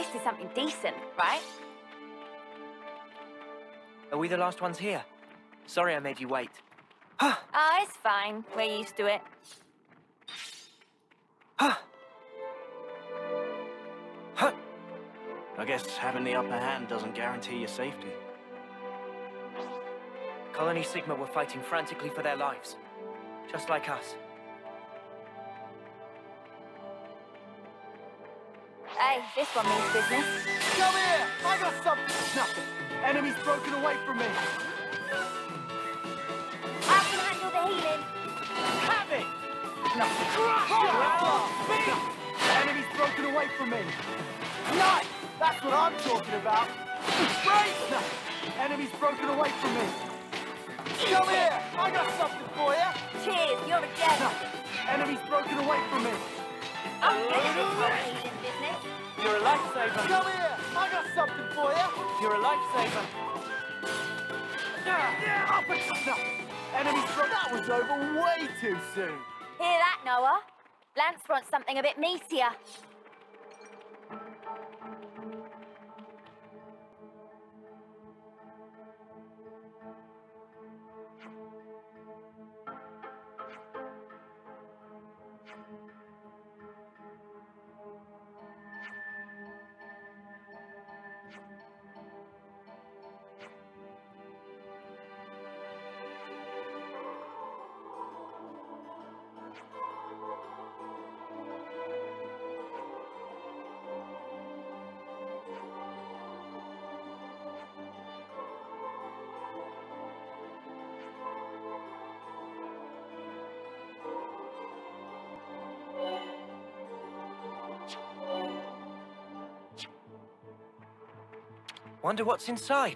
least do something decent, right? Are we the last ones here? Sorry I made you wait. Oh, it's fine. We're used to it. I guess having the upper hand doesn't guarantee your safety. Colony Sigma were fighting frantically for their lives. Just like us. Hey, this one means business. Come here! I got something! Nothing. Enemy's broken away from me. I can handle the healing. Have it! Nothing. Enemy's broken away from me. Nice! That's what I'm talking about. Great! Enemy's broken away from me. Come here! I got something for you. Cheers, you're a gem. Enemy's broken away from me. I'm good at this whole healing business. You're a lifesaver. Come here! I got something for you. You're a lifesaver. Up and Enemy's broken. That was over way too soon. Hear that, Noah? Lance wants something a bit meatier. Wonder what's inside.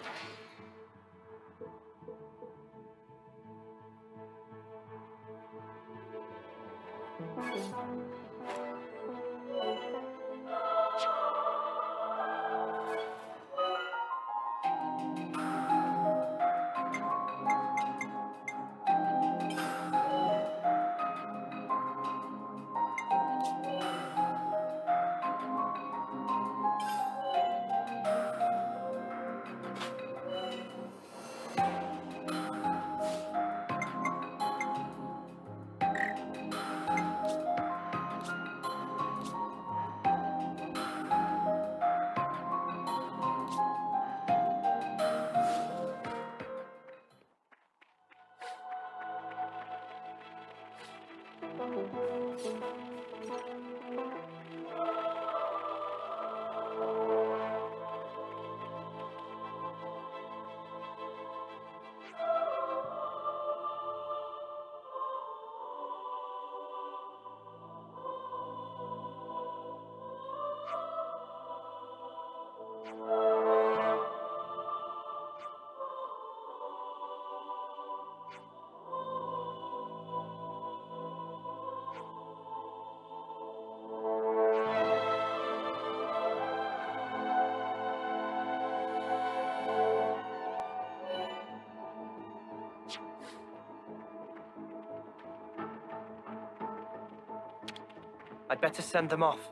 I'd better send them off.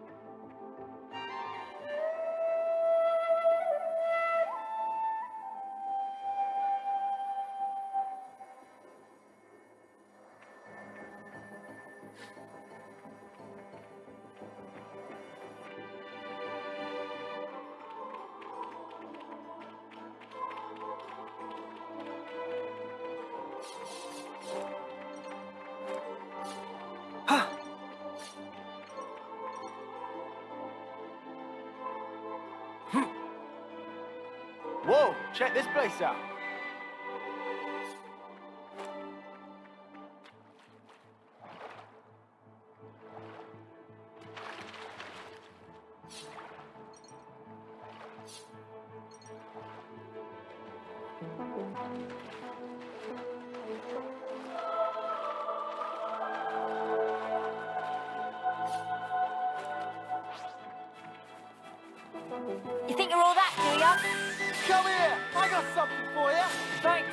Whoa, check this place out. You think you're all that, do ya? Come here! I got something for you! Thanks!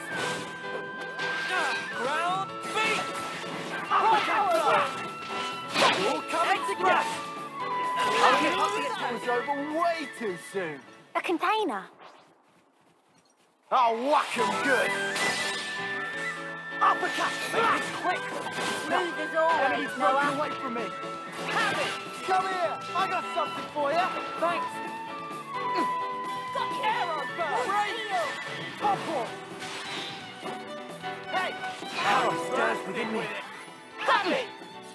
Ground beat! All coming express! That was over way too soon. A container. I'll whack him good. Uppercut! Make it quick! Smooth as Enemy's always, broken Noah. away from me. Have it! Come here! I got something for you. Thanks! Got you. Arrow burst! Right. Topple! Hey! Arrow stirs within me. Have it!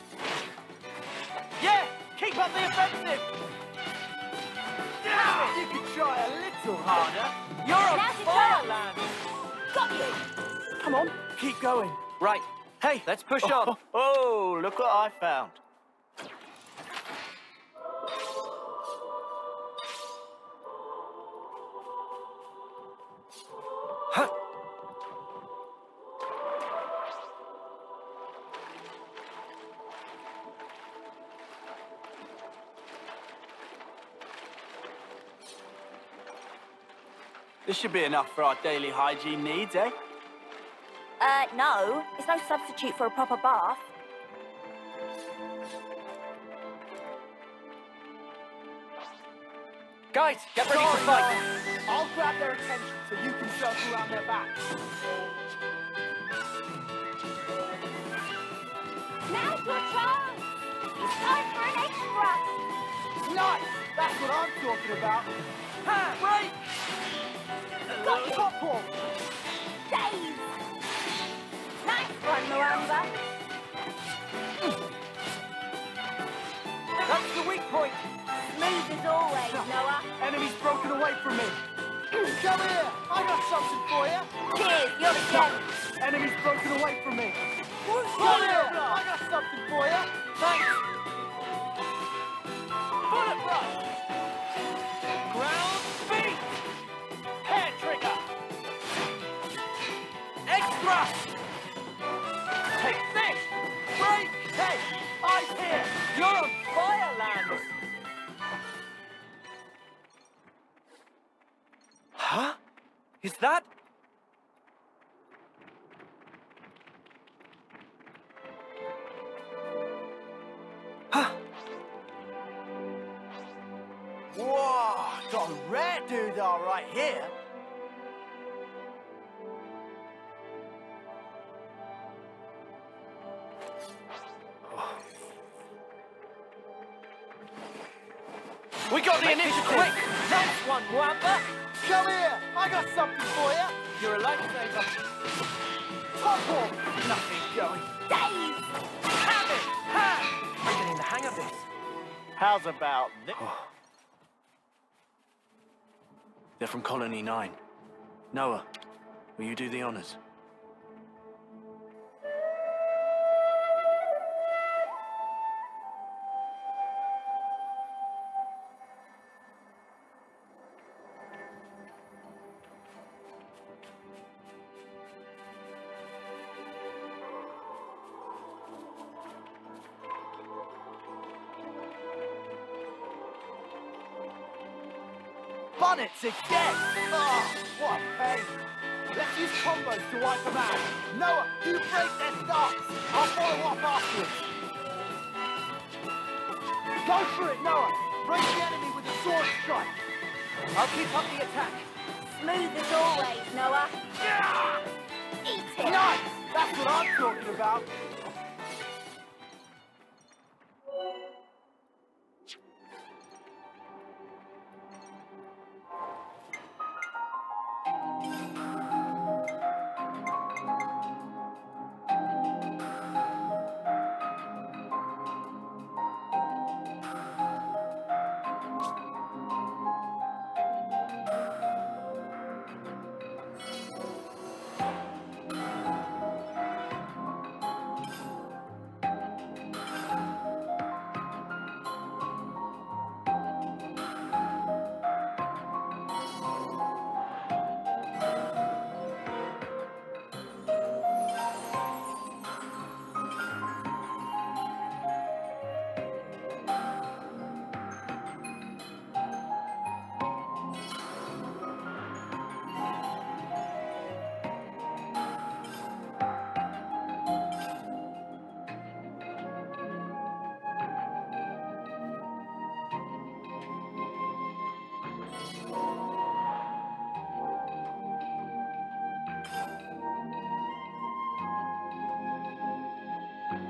Yeah! Keep up the offensive! Yeah! You can try a little harder. You're on Now's your fire, chance. Lance! Got you. Come on, keep going. Right. Hey! Let's push on. Oh, look what I found. Huh. This should be enough for our daily hygiene needs, eh? No. It's no substitute for a proper bath. Guys, get ready to fight! I'll grab their attention so you can circle around their backs. Now's your chance. It's time for an egg thrust. Nice! That's what I'm talking about. Ha! Break! Got you. Top ball! Days. Nice one, Moamba. That's the weak point! Smooth as always, Noah. Enemy's broken away from me. Come here! I got something for you. Cheers, you're the gem. Enemy's broken away from me. Come here! I got something for you. Thanks! Bullet rush! Ground beat! Hair trigger! Egg thrust! Take this! Break! Hey! Eyes here! You're on fire, Lance! Huh? Is that? Huh? Whoa! Got a rare doodah right here. We got the Make this initiative! quick. Nice one, Wamba! Come here! I got something for you. You're a lifesaver. Top ball! Nothing going. Days. Have it! Ha! I'm getting the hang of this. How's about this? They're from Colony 9. Noah, will you do the honors? Bonnets again! Oh, what a pain. Let's use combos to wipe them out. Noah, you break their starts. I'll follow up afterwards. Go for it, Noah. Break the enemy with a sword strike. I'll keep up the attack. Smooth as always, Noah. Yeah! Eat it. Nice! That's what I'm talking about.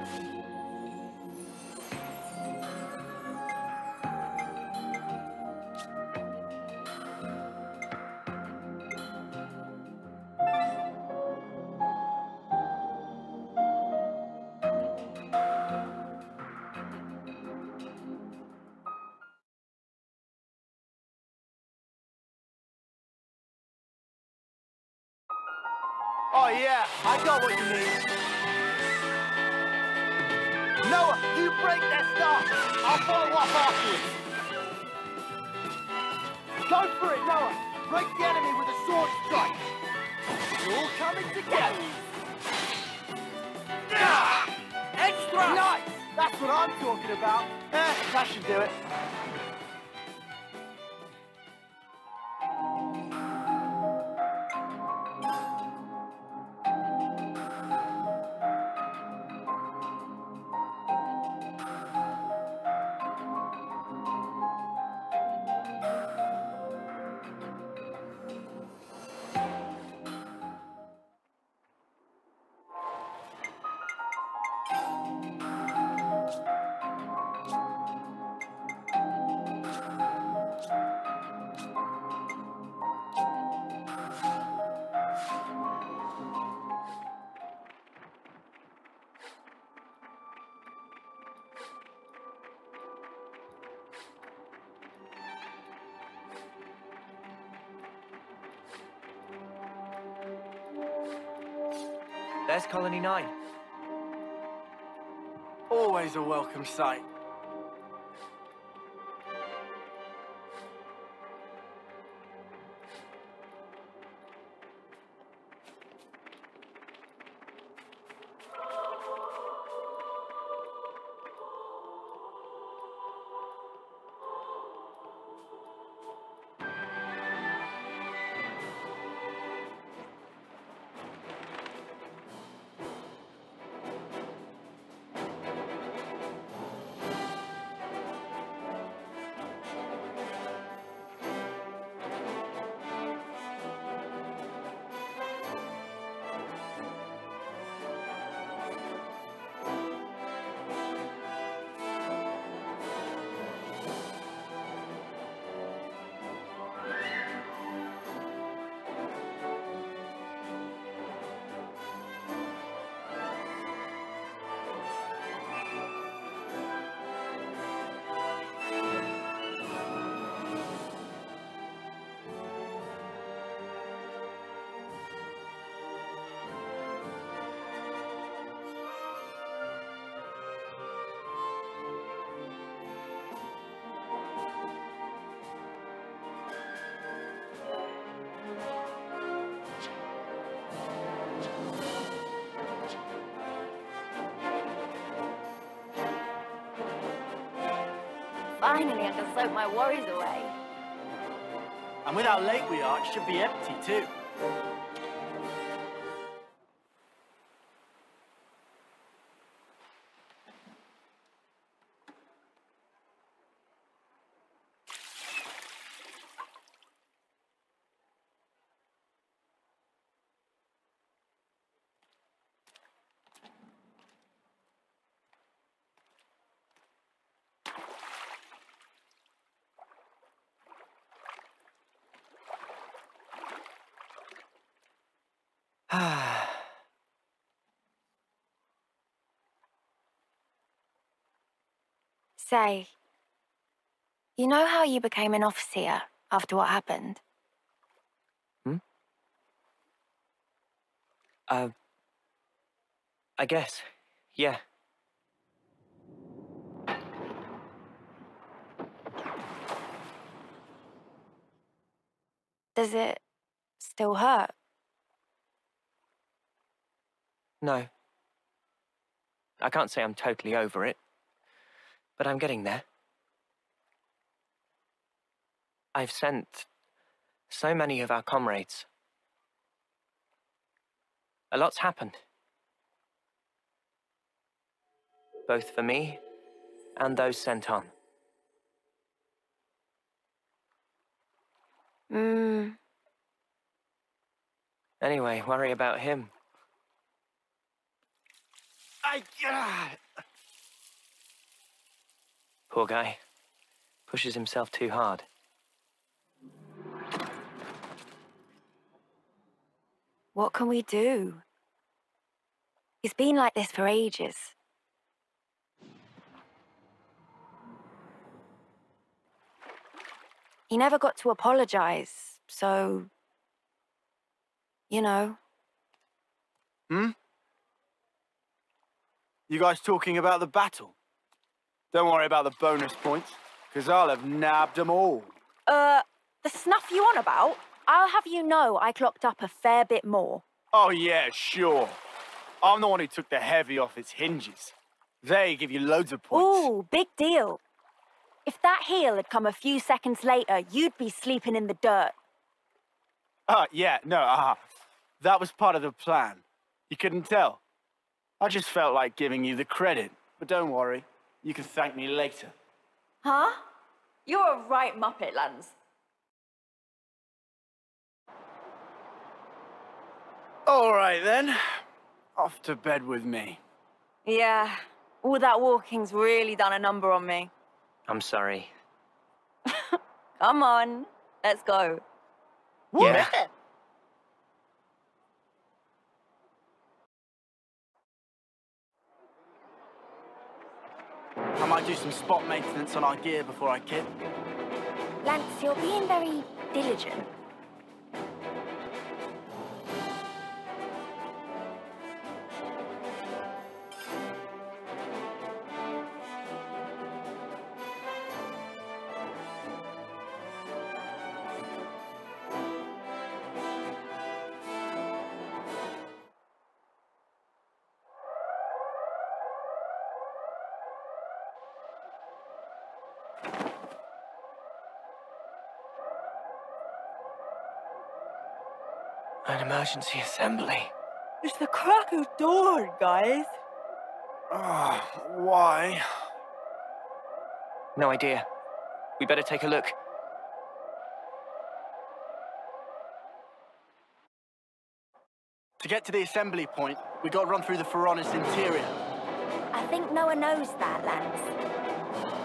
Oh yeah, I got what you need. Noah, you break their stuff. I'll follow up afterwards. Go for it, Noah. Break the enemy with a sword strike. You're all coming together. Extra! Nice! That's what I'm talking about. That should do it. There's Colony 9. Always a welcome sight. Finally, I can soak my worries away. And with how late we are, it should be empty too. Say, you know how you became an officer after what happened? I guess. Yeah. Does it still hurt? No. I can't say I'm totally over it, but I'm getting there. I've sent so many of our comrades. A lot's happened. Both for me and those sent on. Anyway, worry about him. Poor guy. Pushes himself too hard. What can we do? He's been like this for ages. He never got to apologize, so... you know. You guys talking about the battle? Don't worry about the bonus points, because I'll have nabbed them all. The snuff you on about? I'll have you know I clocked up a fair bit more. Oh yeah, sure. I'm the one who took the heavy off its hinges. They give you loads of points. Ooh, big deal. If that heel had come a few seconds later, you'd be sleeping in the dirt. Yeah, no, that was part of the plan. You couldn't tell. I just felt like giving you the credit. But don't worry, you can thank me later. Huh? You're a right muppet, Lance. All right, then. Off to bed with me. Yeah, all that walking's really done a number on me. I'm sorry. Come on, let's go. Yeah. I might do some spot maintenance on our gear before I kit. Lance, you're being very diligent. An emergency assembly. It's the crack of dawn, guys. Why? No idea. We better take a look. To get to the assembly point, we got to run through the Ferronis interior. I think Noah knows that, Lance.